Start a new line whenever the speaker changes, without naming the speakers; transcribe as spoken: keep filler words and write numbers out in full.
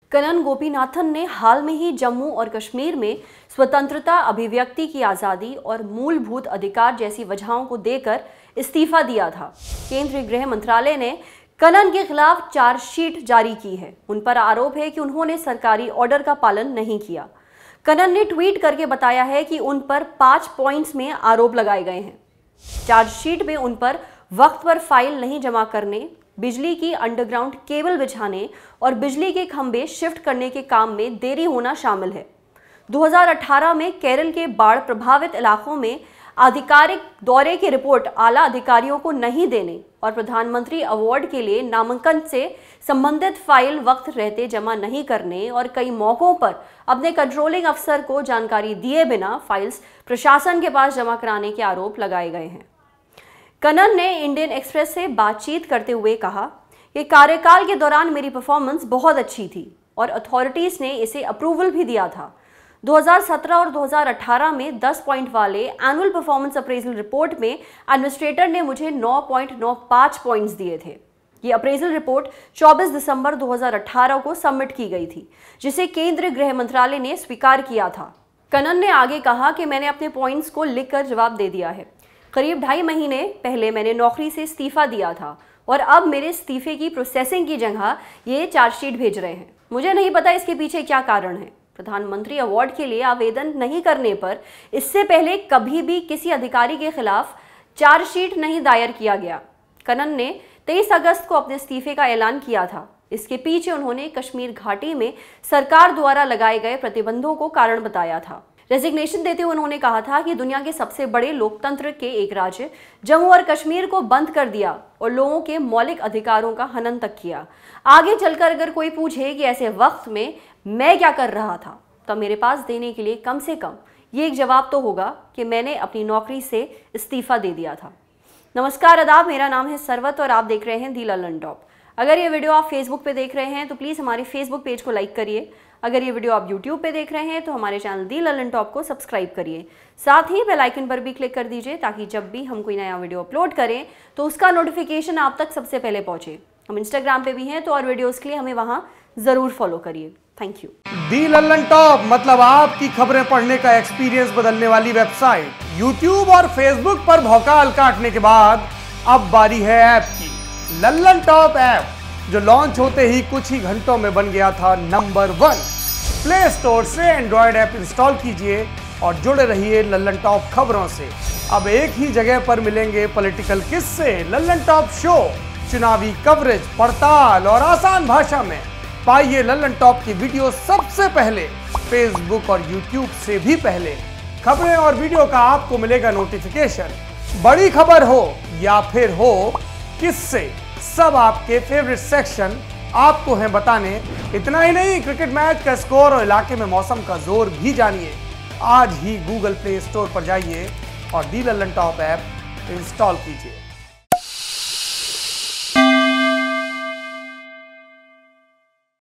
कनन गोपीनाथन ने हाल में ही जम्मू और कश्मीर में स्वतंत्रता, अभिव्यक्ति की आज़ादी और मूलभूत अधिकार जैसी वजहों को देकर इस्तीफा दिया था। केंद्रीय गृह मंत्रालय ने कनन के खिलाफ चार्जशीट जारी की है। उन पर आरोप है कि उन्होंने सरकारी ऑर्डर का पालन नहीं किया। कनन ने ट्वीट करके बताया है कि उन पर पांच पॉइंट्स में आरोप लगाए गए हैं। चार्जशीट में उन पर वक्त पर फाइल नहीं जमा करने, बिजली की अंडरग्राउंड केबल बिछाने और बिजली के खंभे शिफ्ट करने के काम में देरी होना शामिल है। दो हज़ार अठारह में केरल के बाढ़ प्रभावित इलाकों में आधिकारिक दौरे की रिपोर्ट आला अधिकारियों को नहीं देने और प्रधानमंत्री अवार्ड के लिए नामांकन से संबंधित फाइल वक्त रहते जमा नहीं करने और कई मौकों पर अपने कंट्रोलिंग अफसर को जानकारी दिए बिना फाइल्स प्रशासन के पास जमा कराने के आरोप लगाए गए हैं। कनन ने इंडियन एक्सप्रेस से बातचीत करते हुए कहा कि कार्यकाल के दौरान मेरी परफॉर्मेंस बहुत अच्छी थी और अथॉरिटीज ने इसे अप्रूवल भी दिया था। दो हज़ार सत्रह और दो हज़ार अठारह में दस पॉइंट वाले एनुअल परफॉर्मेंस अप्रेजल रिपोर्ट में एडमिनिस्ट्रेटर ने मुझे नौ पॉइंट नौ पाँच पॉइंट्स दिए थे। ये अप्रेजल रिपोर्ट चौबीस दिसंबर दो हज़ार अठारह को सबमिट की गई थी, जिसे केंद्रीय गृह मंत्रालय ने स्वीकार किया था। कनन ने आगे कहा कि मैंने अपने पॉइंट्स को लिखकर जवाब दे दिया है। करीब ढाई महीने पहले मैंने नौकरी से इस्तीफा दिया था और अब मेरे इस्तीफे की प्रोसेसिंग की जगह ये चार्जशीट भेज रहे हैं। मुझे नहीं पता इसके पीछे क्या कारण है। प्रधानमंत्री अवार्ड के लिए आवेदन नहीं करने पर इससे पहले कभी भी किसी अधिकारी के खिलाफ चार्जशीट नहीं दायर किया गया। कनन ने तेईस अगस्त को अपने इस्तीफे का ऐलान किया था। इसके पीछे उन्होंने कश्मीर घाटी में सरकार द्वारा लगाए गए प्रतिबंधों को कारण बताया था। रेजिग्नेशन देते हुए उन्होंने कहा था कि दुनिया के सबसे बड़े लोकतंत्र के एक राज्य जम्मू और कश्मीर को बंद कर दिया और लोगों के मौलिक अधिकारों का हनन तक किया। आगे चलकर अगर कोई पूछे कि ऐसे वक्त में मैं क्या कर रहा था, तो मेरे पास देने के लिए कम से कम ये एक जवाब तो होगा कि मैंने अपनी नौकरी से इस्तीफा दे दिया था। नमस्कार, आदाब, मेरा नाम है सरवत और आप देख रहे हैं दी लल्लनटॉप। अगर ये वीडियो आप फेसबुक पे देख रहे हैं तो प्लीज़ हमारे फेसबुक पेज को लाइक करिए। अगर ये वीडियो आप यूट्यूब पे देख रहे हैं तो हमारे चैनल दी लल्लनटॉप को सब्सक्राइब करिए। साथ ही बेल आइकन पर भी क्लिक कर दीजिए ताकि जब भी हम कोई नया वीडियो अपलोड करें तो उसका नोटिफिकेशन आप तक सबसे पहले पहुंचे। हम इंस्टाग्राम पे भी हैं तो और वीडियोस के लिए हमें वहां जरूर फॉलो करिए। Thank you.
दी लल्लनटॉप मतलब आपकी खबरें पढ़ने का एक्सपीरियंस बदलने वाली वेबसाइट। यूट्यूब और फेसबुक पर भौकाल काटने के बाद अब बारी है ऐप की। लल्लनटॉप ऐप जो लॉन्च होते ही कुछ ही घंटों में बन गया था नंबर वन। प्ले स्टोर से एंड्रॉयड ऐप इंस्टॉल कीजिए और जुड़े रहिए लल्लनटॉप खबरों से। अब एक ही जगह पर मिलेंगे पॉलिटिकल किस्से, लल्लनटॉप शो, चुनावी कवरेज, पड़ताल और आसान भाषा में। पाइए लल्लनटॉप की वीडियो सबसे पहले, फेसबुक और यूट्यूब से भी पहले। खबरें और वीडियो का आपको मिलेगा नोटिफिकेशन। बड़ी खबर हो या फिर हो किस्से, सब आपके फेवरेट सेक्शन आपको हैं बताने। इतना ही नहीं, क्रिकेट मैच का स्कोर और इलाके में मौसम का जोर भी जानिए। आज ही गूगल प्ले स्टोर पर जाइए और दी लल्लनटॉप ऐप इंस्टॉल कीजिए।